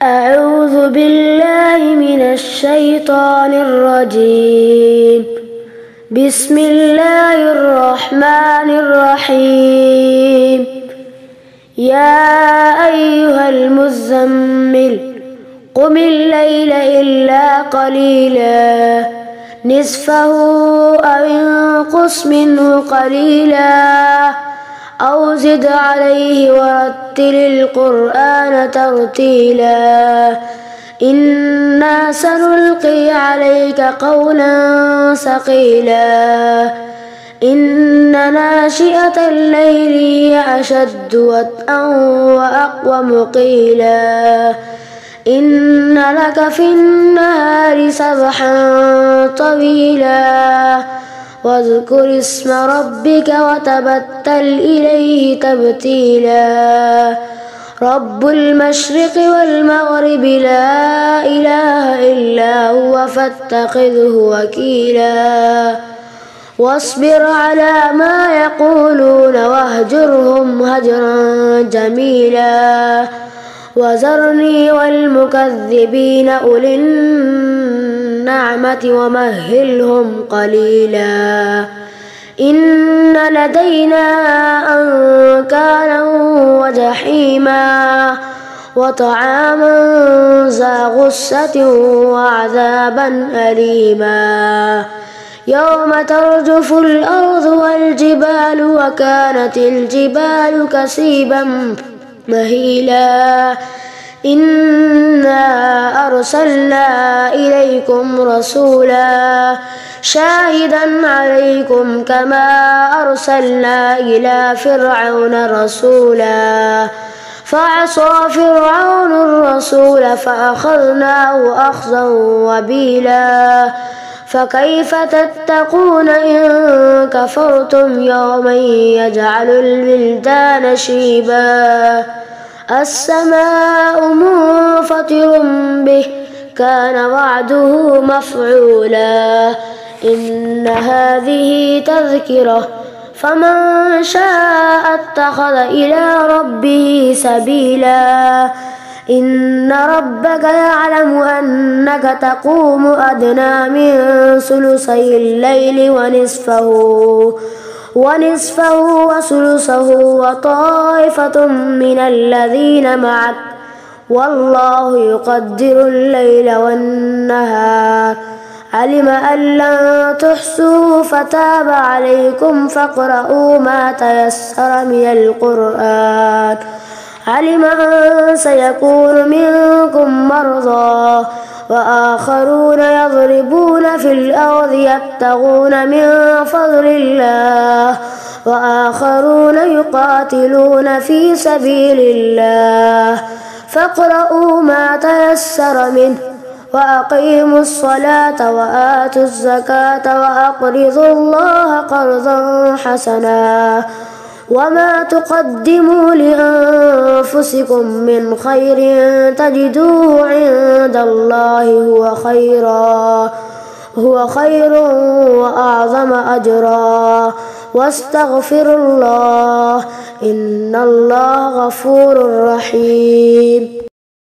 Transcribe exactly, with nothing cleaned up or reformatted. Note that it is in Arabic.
أعوذ بالله من الشيطان الرجيم. بسم الله الرحمن الرحيم. يا أيها المزمل قم الليل إلا قليلا نصفه أو انقص منه قليلا أو زد عليه ورتل القرآن ترتيلا إنا سنلقي عليك قولا ثقيلا إن ناشئة الليل هي أشد وطئا وأقوم قيلا إن لك في النهار سبحا طويلا واذكر اسم ربك وتبتل إليه تبتيلا رب المشرق والمغرب لا إله إلا هو فاتخذه وكيلا واصبر على ما يقولون واهجرهم هجرا جميلا وذرني والمكذبين أولي النعمة ومهلهم قليلا إن لدينا أنكالا وجحيما وطعاما ذا غصة وعذابا أليما يوم ترجف الأرض والجبال وكانت الجبال كثيبا مهيلا إنا أرسلنا إليكم رسولا شاهدا عليكم كما أرسلنا إلى فرعون رسولا فعصى فرعون الرسول فأخذناه أخذا وبيلا فكيف تتقون إن كفرتم يوما يجعل الولدان شيبا السماء منفطر به كان وعده مفعولا إن هذه تذكرة فمن شاء اتخذ إلى ربه سبيلا إن ربك يعلم أنك تقوم أدنى من ثلثي الليل ونصفه ونصفه وثلثه وطائفة من الذين معك والله يقدر الليل والنهار علم أن لن تحصوا فتاب عليكم فاقرؤوا ما تيسر من القرآن علم أن سيكون منكم مرضى وآخرون يضربون في الأرض يبتغون من فضل الله وآخرون يقاتلون في سبيل الله فاقرؤوا ما تيسر منه وأقيموا الصلاة وآتوا الزكاة وأقرضوا الله قرضا حسنا وما تقدموا لأنفسكم من خير تجدوه عند الله هو خيرا هو خير وأعظم أجرا واستغفروا الله إن الله غفور رحيم.